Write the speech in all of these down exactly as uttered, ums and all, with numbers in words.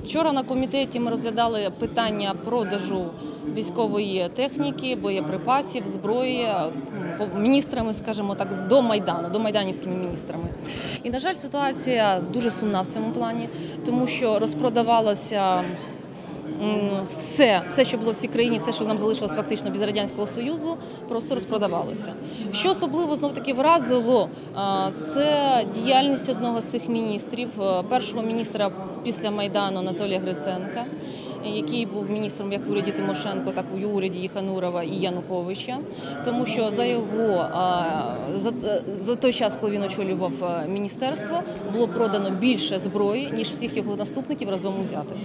Вчора на комітеті ми розглядали питання продажу військової техніки, боєприпасів, зброї міністрами, скажімо так, до Майдану, до майданівськими міністрами. І, на жаль, ситуація дуже сумна в цьому плані, тому що розпродавалося все, все, що було в цій країні, все, що нам залишилось фактично без Радянського Союзу, просто розпродавалося. Що особливо, знов-таки, вразило, це діяльність одного з цих міністрів, першого міністра після Майдану Анатолія Гриценка, який був міністром як в уряді Тимошенко, так і в уряді Єханурова і Януковича, тому що за його, за, за той час, коли він очолював міністерство, було продано більше зброї, ніж всіх його наступників разом узятих.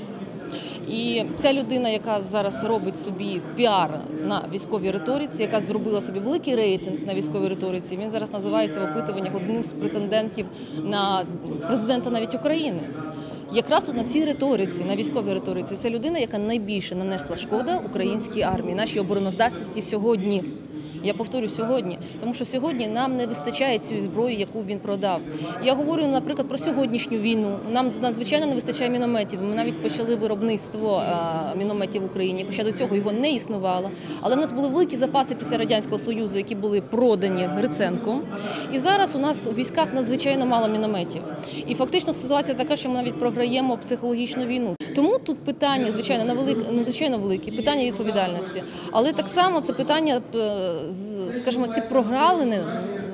І ця людина, яка зараз робить собі піар на військовій риториці, яка зробила собі великий рейтинг на військовій риториці, він зараз називається в опитуваннях одним з претендентів на президента навіть України. Якраз от на цій риториці, на військовій риториці, це людина, яка найбільше нанесла шкода українській армії, нашій обороноздатності сьогодні. Я повторю, сьогодні, тому що сьогодні нам не вистачає цієї зброї, яку він продав. Я говорю, наприклад, про сьогоднішню війну. Нам надзвичайно не вистачає мінометів. Ми навіть почали виробництво мінометів в Україні, хоча до цього його не існувало. Але в нас були великі запаси після Радянського Союзу, які були продані Гриценком. І зараз у нас у військах надзвичайно мало мінометів. І фактично ситуація така, що ми навіть програємо психологічну війну. Тому тут питання, звичайно, надзвичайно велике, питання відповідальності. Але так само це питання, скажімо, ці прогалини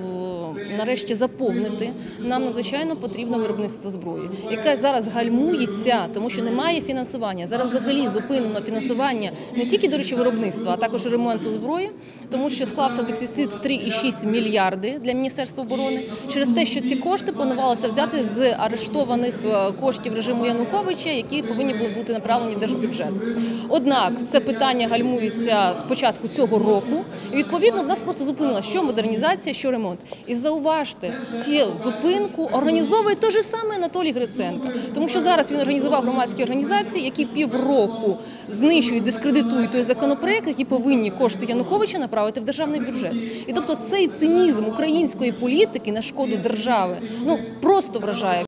нарешті заповнити. Нам надзвичайно потрібно виробництво зброї, яке зараз гальмується, тому що немає фінансування. Зараз взагалі зупинено фінансування не тільки, до речі, виробництва, а також ремонту зброї, тому що склався дефіцит в три цілих шість десятих мільярди для Міністерства оборони через те, що ці кошти планувалося взяти з арештованих коштів режиму Януковича, які повинні були бути направлені в держбюджет. Однак це питання гальмується з початку цього року, і відповідно в нас просто зупинилося, що модернізація, що ремонт. І зауважте, цю зупинку організовує той же самий Анатолій Гриценко, тому що зараз він організував громадські організації, які півроку знищують, дискредитують той законопроект, які повинні кошти Януковича направити в державний бюджет. І тобто цей цинізм української політики на шкоду держави, ну, просто вражає.